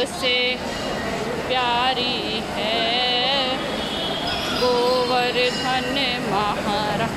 से प्यारी है गोवर्धन महाराज।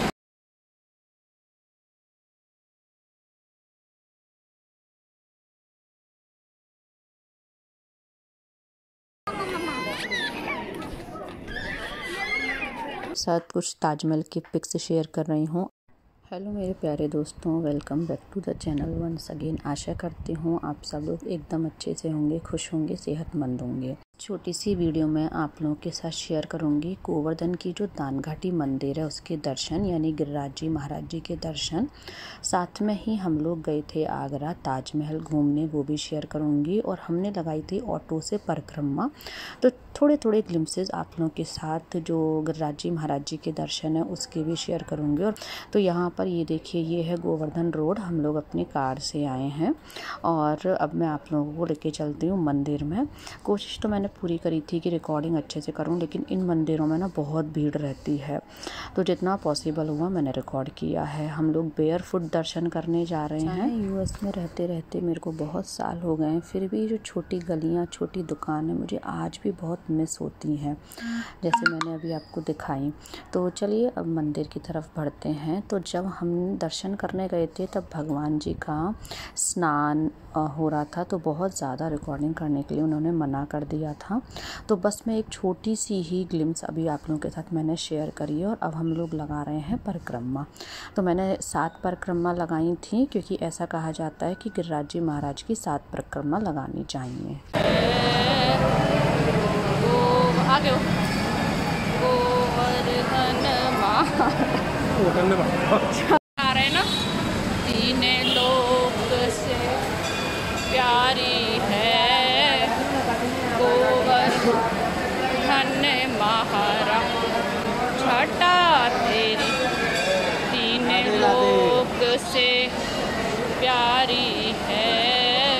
साथ कुछ ताजमहल की पिक्स शेयर कर रही हूँ। हेलो मेरे प्यारे दोस्तों, welcome back to the channel once again. आशा करती हूँ आप सब लोग एकदम अच्छे से होंगे, खुश होंगे, सेहतमंद होंगे। छोटी सी वीडियो में आप लोगों के साथ शेयर करूंगी गोवर्धन की जो दानघाटी मंदिर है उसके दर्शन, यानी गिरिराज जी महाराज जी के दर्शन। साथ में ही हम लोग गए थे आगरा ताजमहल घूमने, वो भी शेयर करूंगी। और हमने लगाई थी ऑटो से परिक्रमा, तो थोड़े थोड़े ग्लिम्सेस आप लोगों के साथ जो गिरिराज जी महाराज जी के दर्शन है उसके भी शेयर करूंगी। और तो यहाँ पर ये देखिए, ये है गोवर्धन रोड। हम लोग अपनी कार से आए हैं और अब मैं आप लोगों को लेके चलती हूँ मंदिर में। कोशिश तो मैंने पूरी करी थी कि रिकॉर्डिंग अच्छे से करूं, लेकिन इन मंदिरों में ना बहुत भीड़ रहती है, तो जितना पॉसिबल हुआ मैंने रिकॉर्ड किया है। हम लोग बेयर फुट दर्शन करने जा रहे हैं। यूएस में रहते रहते मेरे को बहुत साल हो गए हैं, फिर भी जो छोटी गलियां, छोटी दुकानें मुझे आज भी बहुत मिस होती हैं, जैसे मैंने अभी आपको दिखाई। तो चलिए अब मंदिर की तरफ बढ़ते हैं। तो जब हम दर्शन करने गए थे तब भगवान जी का स्नान हो रहा था, तो बहुत ज़्यादा रिकॉर्डिंग करने के लिए उन्होंने मना कर दिया था। तो बस मैं एक छोटी सी ही ग्लिम्स अभी आप लोगों के साथ मैंने शेयर करी है। और अब हम लोग लगा रहे हैं परिक्रमा। तो मैंने 7 परिक्रमा लगाई थी, क्योंकि ऐसा कहा जाता है कि गिरिराज जी महाराज की 7 परिक्रमा लगानी चाहिए। आ रहे ना, तीन लोक से प्यारी है गोवर्धन महाराज। छटा तेरी तीन लोक से प्यारी है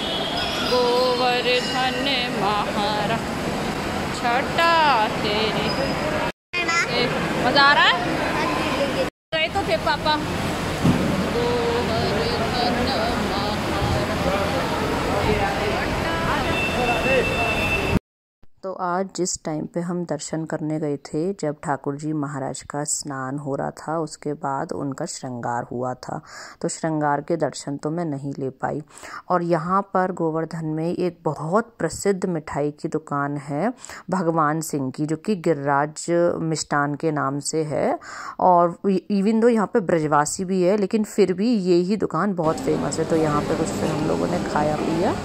गोवर्धन महाराज। छटा तेरी। मजा आ रहा है? गए तो थे पापा। तो आज जिस टाइम पे हम दर्शन करने गए थे, जब ठाकुर जी महाराज का स्नान हो रहा था, उसके बाद उनका श्रृंगार हुआ था, तो श्रृंगार के दर्शन तो मैं नहीं ले पाई। और यहाँ पर गोवर्धन में एक बहुत प्रसिद्ध मिठाई की दुकान है भगवान सिंह की, जो कि गिरिराज मिष्ठान के नाम से है। और इवन दो यहाँ पे ब्रजवासी भी है, लेकिन फिर भी ये ही दुकान बहुत फेमस है। तो यहाँ पे कुछ फिर हम लोगों ने खाया पिया।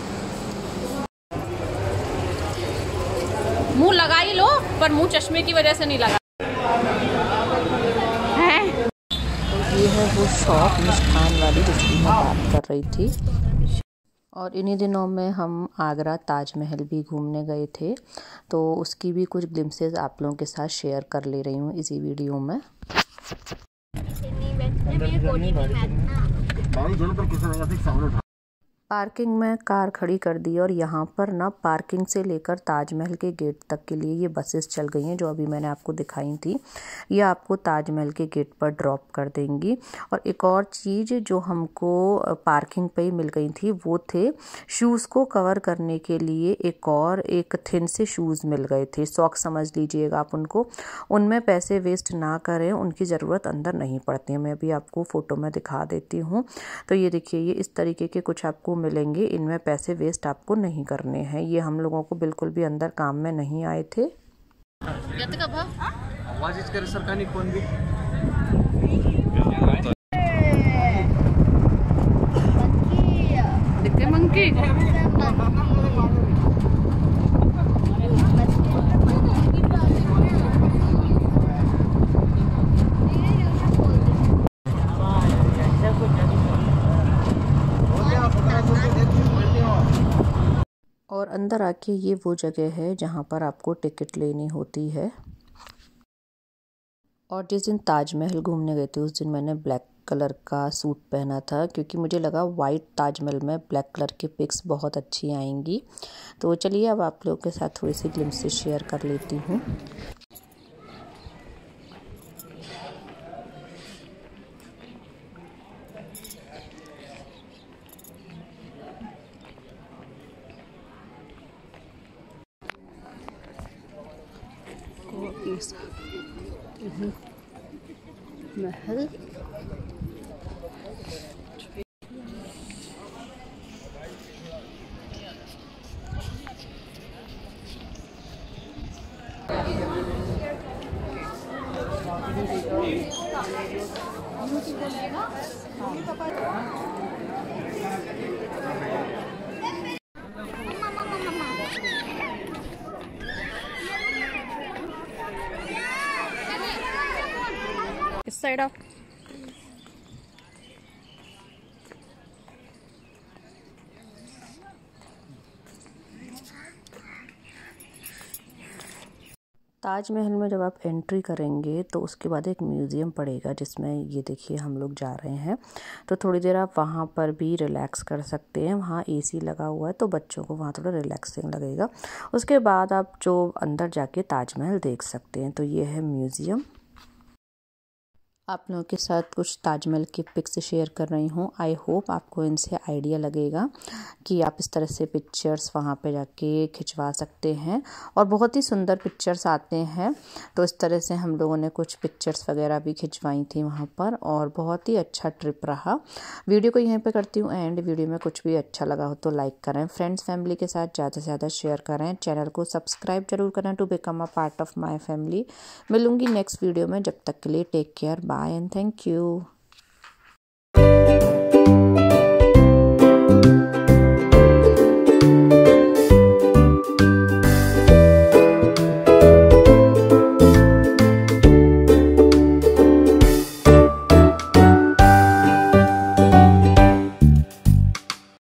मुंह लगा ही लो, पर मुंह चश्मे की वजह से नहीं लगा है। तो ये है वो शॉप मिष्ठान वाली जिसकी मैं बात कर रही थी। और इन्हीं दिनों में हम आगरा ताजमहल भी घूमने गए थे, तो उसकी भी कुछ ग्लिम्सेस आप लोगों के साथ शेयर कर ले रही हूँ इसी वीडियो में। पार्किंग में कार खड़ी कर दी और यहाँ पर ना पार्किंग से लेकर ताजमहल के गेट तक के लिए ये बसेस चल गई हैं, जो अभी मैंने आपको दिखाई थी। ये आपको ताजमहल के गेट पर ड्रॉप कर देंगी। और एक और चीज़ जो हमको पार्किंग पे ही मिल गई थी, वो थे शूज़ को कवर करने के लिए एक थिन से शूज़ मिल गए थे, सॉक्स समझ लीजिएगा आप उनको। उनमें पैसे वेस्ट ना करें, उनकी ज़रूरत अंदर नहीं पड़ती है। मैं अभी आपको फ़ोटो में दिखा देती हूँ। तो ये देखिए, ये इस तरीके के कुछ आपको मिलेंगे, इनमें पैसे वेस्ट आपको नहीं करने हैं। ये हम लोगों को बिल्कुल भी अंदर काम में नहीं आए थे। मंकी और अंदर आके ये वो जगह है जहाँ पर आपको टिकट लेनी होती है। और जिस दिन ताजमहल घूमने गए थे उस दिन मैंने ब्लैक कलर का सूट पहना था, क्योंकि मुझे लगा वाइट ताजमहल में ब्लैक कलर की पिक्स बहुत अच्छी आएंगी। तो चलिए अब आप लोगों के साथ थोड़ी सी ग्लिम्स शेयर कर लेती हूँ। महल। इस साइड आप ताजमहल में जब आप एंट्री करेंगे तो उसके बाद एक म्यूज़ियम पड़ेगा, जिसमें ये देखिए हम लोग जा रहे हैं। तो थोड़ी देर आप वहाँ पर भी रिलैक्स कर सकते हैं। वहाँ एसी लगा हुआ है तो बच्चों को वहाँ थोड़ा रिलैक्सिंग लगेगा। उसके बाद आप जो अंदर जाके ताजमहल देख सकते हैं। तो ये है म्यूज़ियम। आप लोगों के साथ कुछ ताजमहल की पिक्स शेयर कर रही हूँ। आई होप आपको इनसे आइडिया लगेगा कि आप इस तरह से पिक्चर्स वहाँ पे जाके खिंचवा सकते हैं और बहुत ही सुंदर पिक्चर्स आते हैं। तो इस तरह से हम लोगों ने कुछ पिक्चर्स वगैरह भी खिंचवाई थी वहाँ पर और बहुत ही अच्छा ट्रिप रहा। वीडियो को यहीं पे करती हूँ एंड वीडियो में कुछ भी अच्छा लगा हो तो लाइक करें, फ्रेंड्स फैमिली के साथ ज़्यादा से ज़्यादा शेयर करें, चैनल को सब्सक्राइब जरूर करें to become a part of my family. मिलूँगी नेक्स्ट वीडियो में, जब तक के लिए take care, bye and thank you.